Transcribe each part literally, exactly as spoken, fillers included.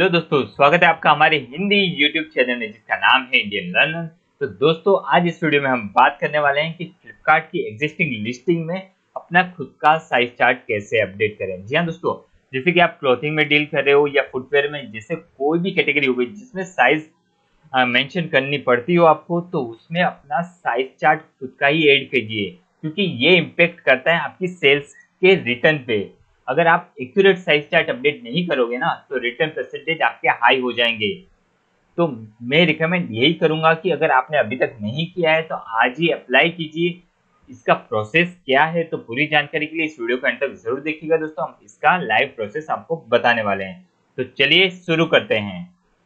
Hello दोस्तों, स्वागत है आपका हमारे हिंदी यूट्यूब चैनल में जिसका नाम है इंडियन लर्नर। तो दोस्तों, आज इस वीडियो में हम बात करने वाले हैं कि फ्लिपकार्ट की एग्जिस्टिंग लिस्टिंग में अपना खुद का साइज चार्ट कैसे अपडेट करें। जी हाँ दोस्तों, जैसे कि आप क्लॉथिंग में डील कर रहे हो या फुटवेयर में, जैसे कोई भी कैटेगरी हो गई जिसमें साइज मेंशन करनी पड़ती हो आपको, तो उसमें अपना साइज चार्ट खुद का ही ऐड कीजिए, क्योंकि ये इम्पेक्ट करता है आपकी सेल्स के रिटर्न पे। अगर आप एक्यूरेट साइज चार्ट अपडेट नहीं करोगे ना, तो रिटर्न परसेंटेज आपके हाई हो जाएंगे। तो मैं रिकमेंड यही करूंगा कि अगर आपने अभी तक नहीं किया है तो आज ही अप्लाई कीजिए। इसका प्रोसेस क्या है, तो पूरी जानकारी के लिए इस वीडियो को अंत तक जरूर देखिएगा दोस्तों। हम इसका लाइव प्रोसेस आपको बताने वाले हैं। तो चलिए शुरू करते हैं।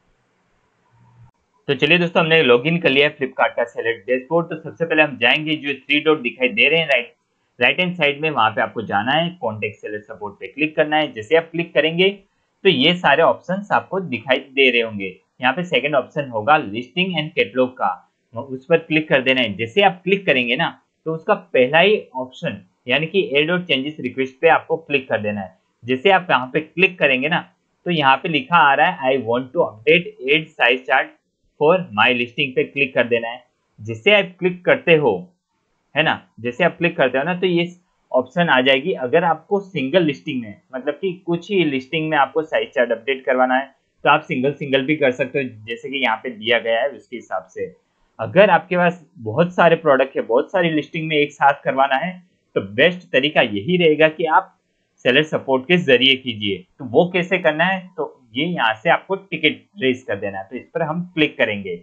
तो चलिए दोस्तों, हमने लॉगिन कर लिया है फ्लिपकार्ट का सेलर डैशबोर्ड। तो सबसे पहले हम जाएंगे, जो थ्री डॉट दिखाई दे रहे हैं राइट राइट हैंड साइड में, वहां पे आपको जाना है, कॉन्टेक्ट सेलर सपोर्ट पे क्लिक करना है। जैसे आप क्लिक करेंगे तो ये सारे ऑप्शंस आपको दिखाई दे रहे होंगे। यहाँ पे सेकंड ऑप्शन होगा लिस्टिंग एंड कैटलॉग का, उस पर क्लिक कर देना है। जैसे आप क्लिक करेंगे ना, तो उसका पहला ही ऑप्शन यानी कि एड और चेंजेस रिक्वेस्ट पे आपको क्लिक कर देना है। जैसे आप यहाँ पे क्लिक करेंगे ना, तो यहाँ पे लिखा आ रहा है I want to update add size chart for my listing पे क्लिक कर देना है। जिससे आप क्लिक करते हो, है ना, जैसे आप क्लिक करते हो ना, तो ये ऑप्शन आ जाएगी। अगर आपको सिंगल लिस्टिंग में, मतलब कि कुछ ही लिस्टिंग में आपको साइज चार्ट अपडेट करवाना है, तो आप सिंगल सिंगल भी कर सकते हो, जैसे कि यहाँ पे दिया गया है उसके हिसाब से। अगर आपके पास बहुत सारे प्रोडक्ट है, बहुत सारी लिस्टिंग में एक साथ करवाना है, तो बेस्ट तरीका यही रहेगा कि आप सेलर सपोर्ट के जरिए कीजिए। तो वो कैसे करना है, तो ये यहाँ से आपको टिकट रेज कर देना है। तो इस पर हम क्लिक करेंगे।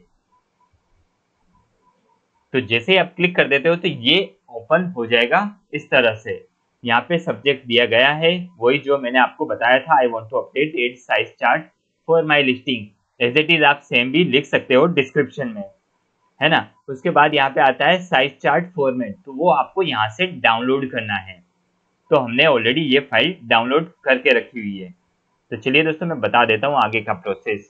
तो जैसे आप क्लिक कर देते हो तो ये ओपन हो जाएगा इस तरह से। यहाँ पे सब्जेक्ट दिया गया है वही जो मैंने आपको बताया था, I want to update add size chart for my listing. As it is आप सेम भी लिख सकते हो डिस्क्रिप्शन में, है ना। उसके बाद यहाँ पे आता है साइज चार्ट फॉर्मेट, तो वो आपको यहाँ से डाउनलोड करना है। तो हमने ऑलरेडी ये फाइल डाउनलोड करके रखी हुई है। तो चलिए दोस्तों, मैं बता देता हूँ आगे का प्रोसेस।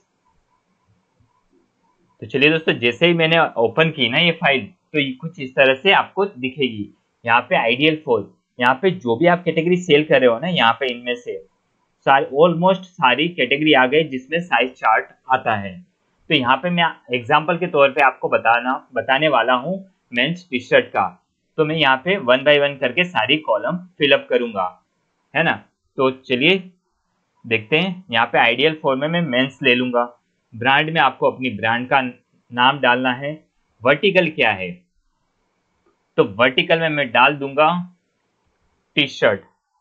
तो चलिए दोस्तों, जैसे ही मैंने ओपन की ना ये फाइल, तो ये कुछ इस तरह से आपको दिखेगी। यहाँ पे आइडियल फॉर, यहाँ पे जो भी आप कैटेगरी सेल कर रहे हो ना, यहाँ पे इनमें से सारी ऑलमोस्ट सारी कैटेगरी आ गई जिसमें साइज चार्ट आता है। तो यहाँ पे मैं एग्जांपल के तौर पे आपको बताना बताने वाला हूँ मेंस टी शर्ट का। तो मैं यहाँ पे वन बाय वन करके सारी कॉलम फिलअप करूंगा, है ना। तो चलिए देखते हैं। यहाँ पे आइडियल फॉर में मैं मेंस ले लूंगा। ब्रांड में आपको अपनी ब्रांड का नाम डालना है। वर्टिकल क्या है, तो वर्टिकल में मैं डाल दूंगा टी शर्ट,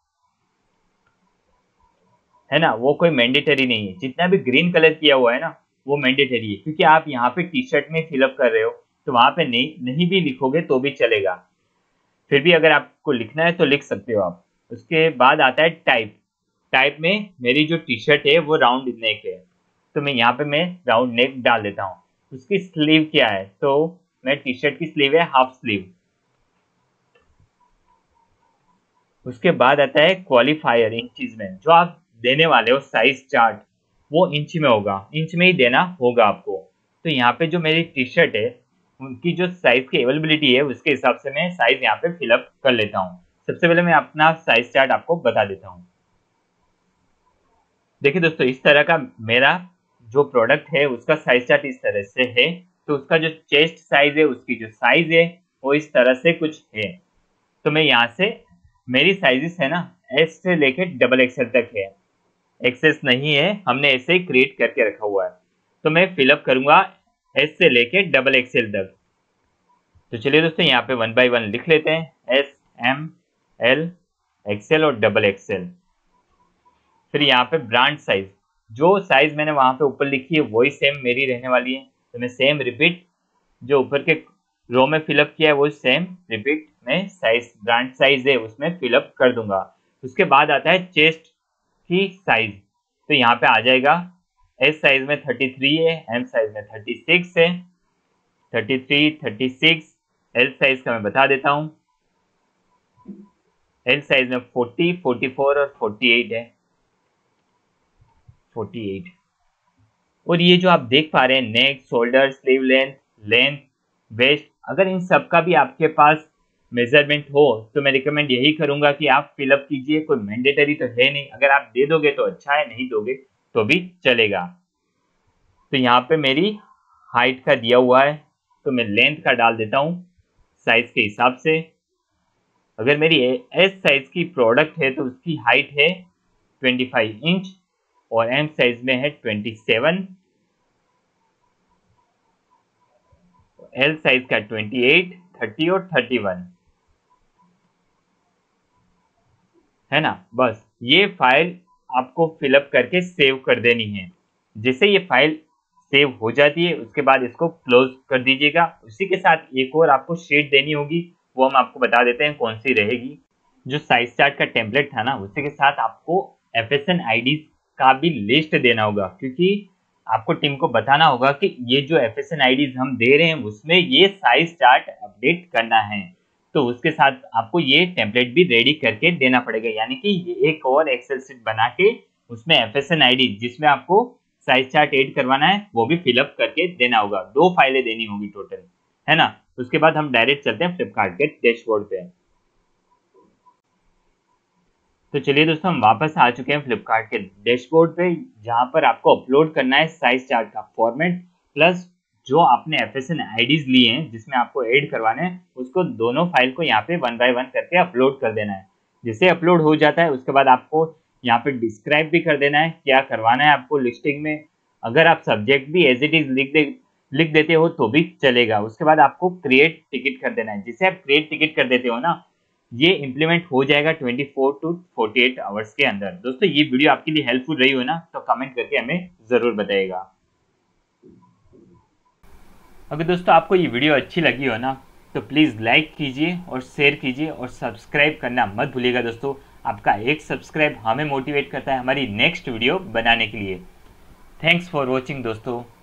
है ना। वो कोई मैंडेटरी नहीं है, जितना भी ग्रीन कलर किया हुआ है ना वो मैंडेटरी है, क्योंकि आप यहाँ पे टी शर्ट में फिलअप कर रहे हो, तो वहां पे नहीं नहीं भी लिखोगे तो भी चलेगा। फिर भी अगर आपको लिखना है तो लिख सकते हो आप। उसके बाद आता है टाइप। टाइप में मेरी जो टी शर्ट है वो राउंड नेक है, तो मैं यहाँ पे मैं राउंड नेक डाल देता हूँ। उसकी स्लीव क्या है, तो मैं टी शर्ट की स्लीव है हाफ स्लीव। उसके बाद आता है क्वालिफायर इंचेस में, जो आप देने वाले हो साइज चार्ट वो इंच में होगा, इंच में ही देना होगा आपको। तो यहाँ पे जो मेरी टी शर्ट है उनकी जो साइज की अवेलेबिलिटी है उसके हिसाब से मैं साइज यहाँ पे फिलअप कर लेता हूँ। सबसे पहले मैं अपना साइज चार्ट आपको बता देता हूँ। देखिए दोस्तों, इस तरह का मेरा जो प्रोडक्ट है उसका साइज चार्ट इस तरह से है। तो उसका जो चेस्ट साइज है, उसकी जो साइज है वो इस तरह से कुछ है। तो मैं यहाँ से, मेरी साइजेस है ना एस से लेके डबल एक्सएल तक है, एक्सेस नहीं है, हमने ऐसे ही क्रिएट करके रखा हुआ है। तो मैं फिलअप करूंगा एस से लेके डबल एक्सएल तक। तो चलिए दोस्तों, यहाँ पे वन बाय वन लिख लेते हैं, एस, एम, एल, एक्सएल और डबल एक्सएल। फिर यहाँ पे ब्रांड साइज, जो साइज मैंने वहां पे ऊपर लिखी है वही सेम मेरी रहने वाली है। तो मैं सेम रिपीट, जो ऊपर के रो में फिलअप किया है वो सेम रिपीट में साइज, ब्रांड साइज है उसमें फिलअप कर दूंगा। उसके बाद आता है चेस्ट की साइज। तो यहाँ पे आ जाएगा एस साइज में थर्टी थ्री है, एम साइज में थर्टी सिक्स है, thirty three, thirty six. L size का मैं बता देता हूँ, एल साइज में फोर्टी, फोर्टी फोर और फोर्टी एट है, फोर्टी एट। और ये जो आप देख पा रहे हैं neck, shoulder, sleeve length, length, waist, अगर इन सब का भी आपके पास मेजरमेंट हो तो मैं रिकमेंड यही करूंगा कि आप फिलअप कीजिए। कोई मैंडेटरी तो है नहीं, अगर आप दे दोगे तो अच्छा है, नहीं दोगे तो भी चलेगा। तो यहाँ पे मेरी हाइट का दिया हुआ है, तो मैं लेंथ का डाल देता हूँ साइज के हिसाब से। अगर मेरी एस साइज की प्रोडक्ट है तो उसकी हाइट है पच्चीस इंच और एम साइज में है सत्ताईस, एल साइज का अट्ठाईस, तीस और इकतीस है ना। बस ये फाइल आपको फिलअप करके सेव कर देनी है। जैसे ये फाइल सेव हो जाती है उसके बाद इसको क्लोज कर दीजिएगा। उसी के साथ एक और आपको शीट देनी होगी, वो हम आपको बता देते हैं कौन सी रहेगी। जो साइज चार्ट का टेम्पलेट था ना, उसी के साथ आपको F S N I D का भी लिस्ट देना होगा, क्योंकि आपको टीम को बताना होगा कि ये जो F S N I D हम दे रहे हैं उसमें ये साइज चार्ट अपडेट करना है। तो उसके साथ आपको ये टेम्पलेट भी रेडी करके देना पड़ेगा, यानी कि ये एक और एक्सेल शीट बना के उसमें F S N I D जिसमें आपको साइज चार्ट ऐड करवाना है वो भी फिलअप करके देना होगा। दो फाइलें देनी होगी टोटल, है ना। उसके बाद हम डायरेक्ट चलते हैं फ्लिपकार्ट के डैशबोर्ड पे। तो चलिए दोस्तों, हम वापस आ चुके हैं फ्लिपकार्ट के डैशबोर्ड पे, जहां पर आपको अपलोड करना है साइज चार्ट का फॉर्मेट प्लस जो आपने F S N I Ds लिए हैं जिसमें आपको ऐड करवाना है, उसको दोनों फाइल को यहाँ पे वन बाय वन करके अपलोड कर देना है। जैसे अपलोड हो जाता है उसके बाद आपको यहाँ पे डिस्क्राइब भी कर देना है क्या करवाना है आपको लिस्टिंग में। अगर आप सब्जेक्ट भी एज इट इज लिख दे लिख देते हो तो भी चलेगा। उसके बाद आपको क्रिएट टिकट कर देना है। जिसे आप क्रिएट टिकट कर देते हो ना, ये इम्प्लीमेंट हो जाएगा चौबीस टू अड़तालीस आवर्स के अंदर। दोस्तों ये वीडियो आपके लिए हेल्पफुल रही हो ना, तो कमेंट करके हमें जरूर बताइएगा। अगर दोस्तों आपको ये वीडियो अच्छी लगी हो ना, तो प्लीज़ लाइक कीजिए और शेयर कीजिए और सब्सक्राइब करना मत भूलिएगा। दोस्तों आपका एक सब्सक्राइब हमें मोटिवेट करता है हमारी नेक्स्ट वीडियो बनाने के लिए। थैंक्स फॉर वॉचिंग दोस्तों।